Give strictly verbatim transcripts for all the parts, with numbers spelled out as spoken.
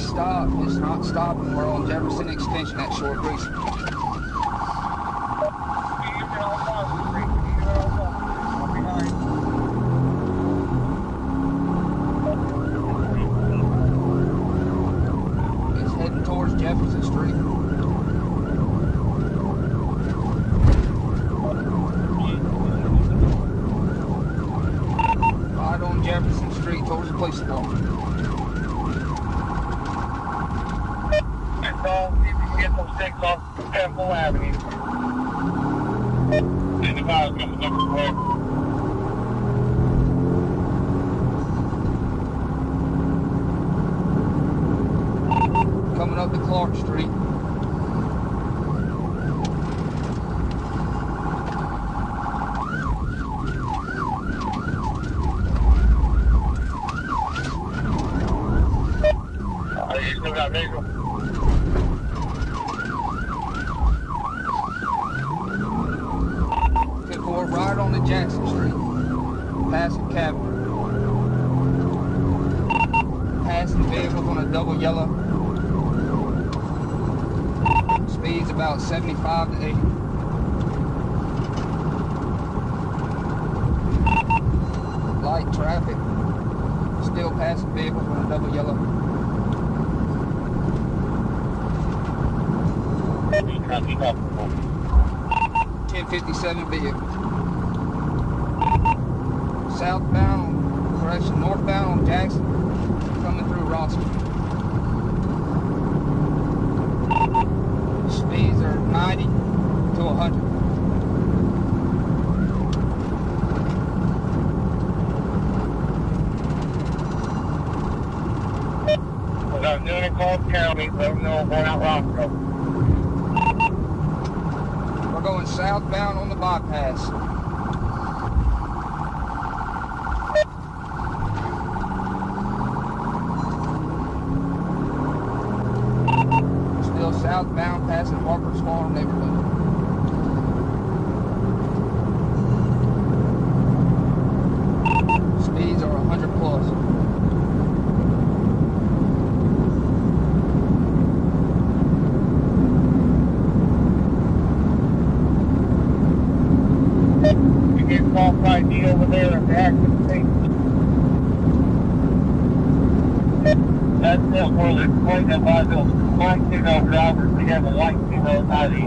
stop. It's not stopping. We're on Jefferson Extension at Short Grease. It's heading towards Jefferson Street. Right on Jefferson Street towards the police department. Get those six off Temple Avenue. And the five coming up the way. Coming up to Clark Street. Oh, you still got visual? Right on the Jackson Street, passing cabinet, passing vehicles on a double yellow, speeds about seventy-five to eighty. Light traffic, still passing vehicles on a double yellow. ten fifty-seven vehicles. Southbound, correction, northbound on Jackson, coming through Roscoe. Speeds are ninety to one hundred. We got Newnan Clark County, let them know we're going out Roscoe. We're going southbound on the bypass. Southbound passing Harper's Farm neighborhood. Speeds are one hundred plus. You get false I D over there at the accident scene. That's it, where they're pointing at by those white zero drivers. They have a white zero I D.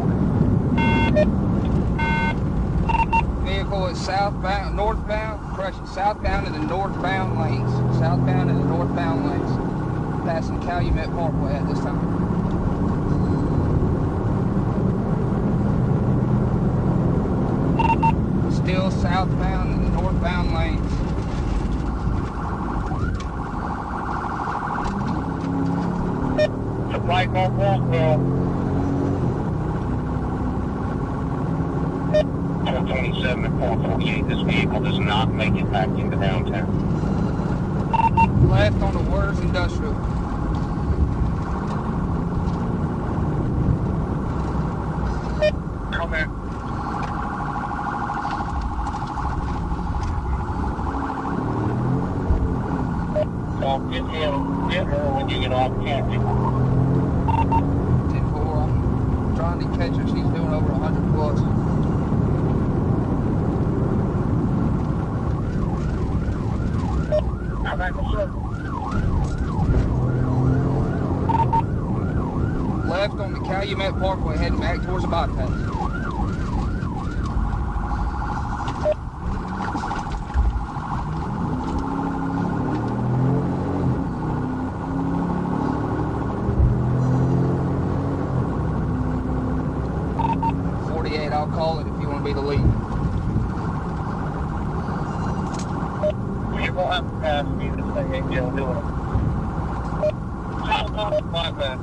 Vehicle is southbound, northbound, correction, southbound in the northbound lanes. Southbound in the northbound lanes. Passing Calumet Parkway at this time. Still southbound in the northbound lanes. Supply call Walsville. four twenty-seven and four forty-eight. This vehicle does not make it back into downtown. Left on the Words Industrial. Come in. So get him, get her when you get off camping. ten four, I'm trying to catch her. She's doing over one hundred plus. I'm back to circle. Left on the Calumet Parkway, heading back towards the bypass. forty-eight, I'll call it if you want to be the lead. You won't have to pass me. This thing ain't gonna do it. My bad.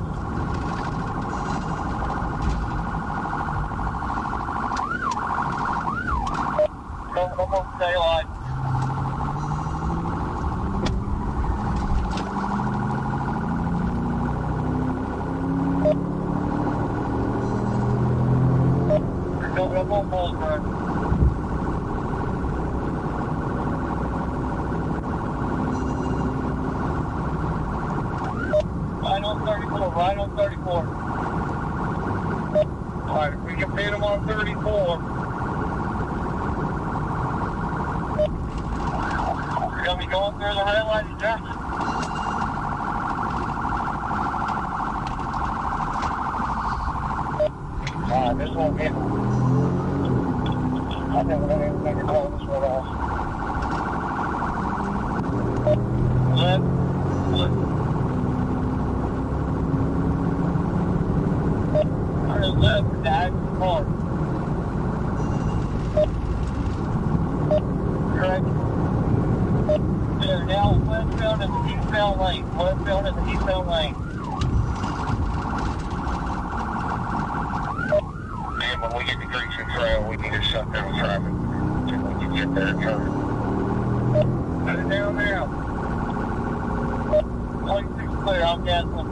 Come on, daylight. Come on, Bullsburn. I don't thirty-four, right on thirty-four. Alright, if we can beat them on thirty-four. You're going to be going through the red light, Jeff? Alright, this won't get. I think we're going to make a call this one off. Left. Left. Alright, left. Dive forward. Correct. There, now westbound in the eastbound lane. Westbound in the eastbound lane. And when we get to Grecian Trail, we need to shut down traffic until we can get there and turn. Put it down now. twenty-six clear, I'm gasoline.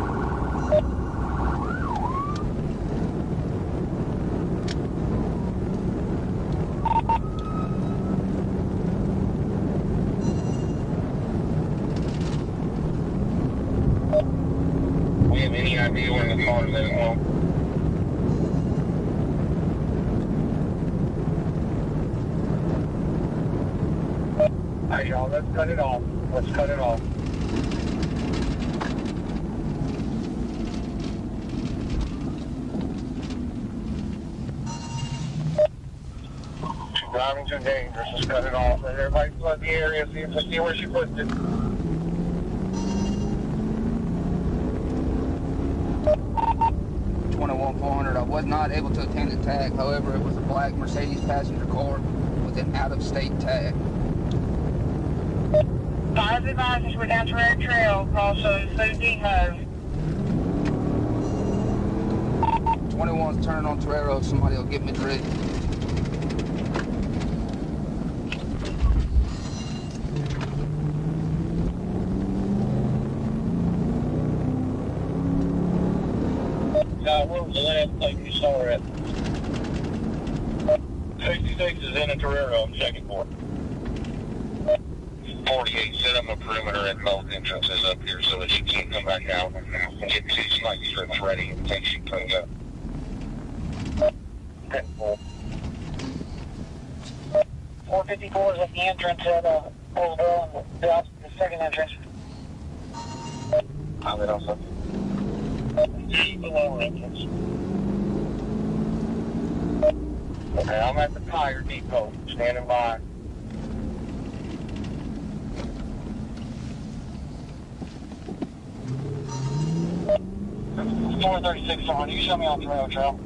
We have any idea where the car is at home? Hey y'all, let's cut it off. Let's cut it off. She's driving too dangerous. Let's cut it off. Let everybody flood the area. See if we see where she puts it. twenty-one four hundred. I was not able to obtain the tag. However, it was a black Mercedes passenger car with an out-of-state tag. Five advisors were down to Red Trail, also seventeen Hove. twenty-one's turning on Torero. Somebody will get me ready. Now, where was the last place you saw her at? sixty-six is in a Torero. I'm checking for it. forty-eight, set up a perimeter at both entrances up here so that she can't come back out and get two spike strips ready in case she comes up. four fifty-four is at the entrance at uh, Oldville and the, the second entrance. I'm in also. G below entrance. Okay, I'm at the tire depot, standing by. four thirty-six on, you show me on the rail trail.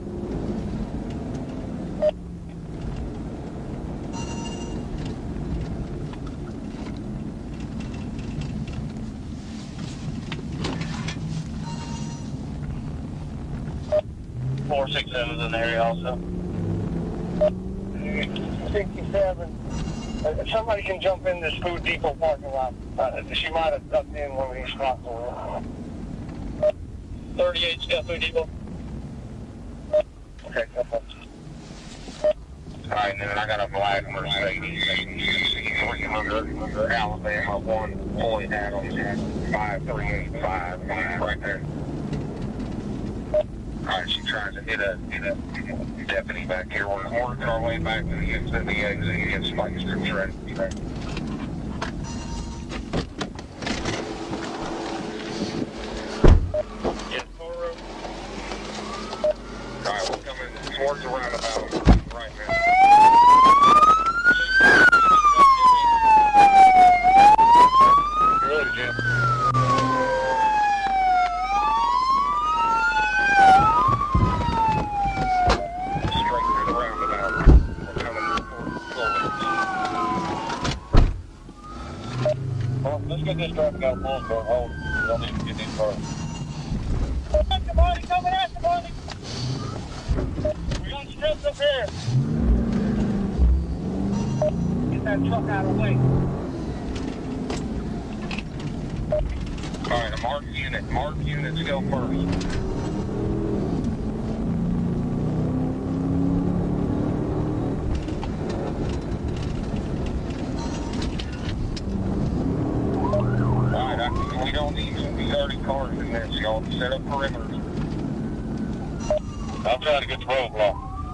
four six seven is in the area also. sixty-seven. Uh, somebody can jump in this food depot parking lot. Uh, she might have ducked in one of these spots over. thirty-eight Scott Food Depot. Okay, that's up. Alright, and then I got a black Mercedes three hundred Alabama one point hat on five three eight five right there. Alright, she tries to hit a, hit a deputy back here. We're working our way back to the exit, the exit, and get spike strips ready. Alright, we're coming towards the roundabout right now. You ready, Jim? Straight through the roundabout. We're coming slowly. Well, let's get this traffic out of Bullsburg. Hold. We don't need to get these cars. Come on, coming at the body. We got strips up here. Get that truck out of the way. Alright, a marked unit. Marked units go first. Alright, we don't need thirty cars in this, y'all. y'all set up perimeters. I'm trying to get the roadblock.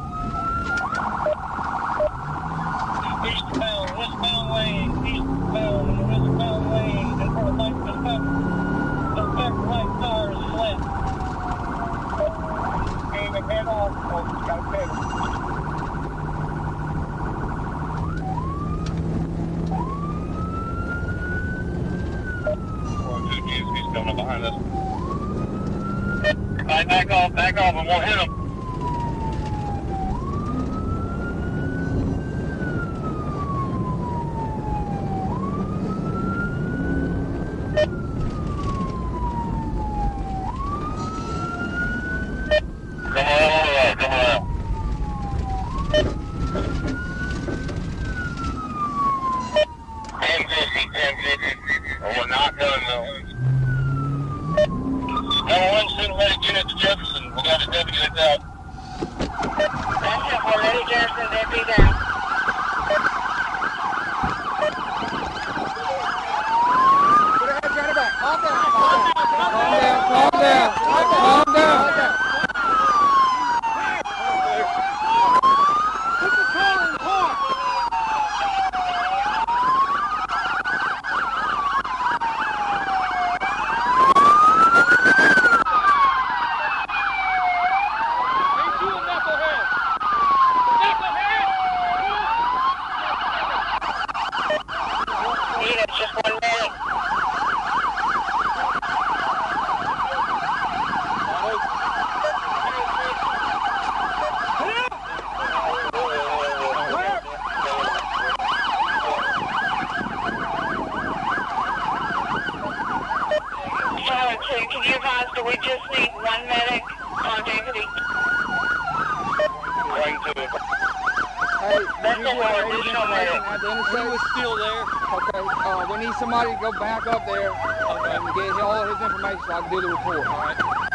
Eastbound, westbound lane, eastbound, and westbound lane, and for the light, the back, the back right tire is flat. Aim and head off, folks, got a pedal. He's coming up behind us. All right, back off, back off, and we'll hit him. Come on, come on. ten fifty, ten fifty. Oh, we're not done though. Number one, cinematic unit to Jefferson. We got a deputy that's out. That's it, we're ready, Jefferson, deputy down. Put your hands behind your back. Calm down. Calm down. Calm down. Calm down. Calm down. Put the car in park. Just one minute. Solid two, can you advise that we just need one medic on deputy? Right to it. Hey, That's you a get more Ray's additional information medic. at the intersection? He was still there. Okay, uh, we need somebody to go back up there and get all his information so I can do the report. All right.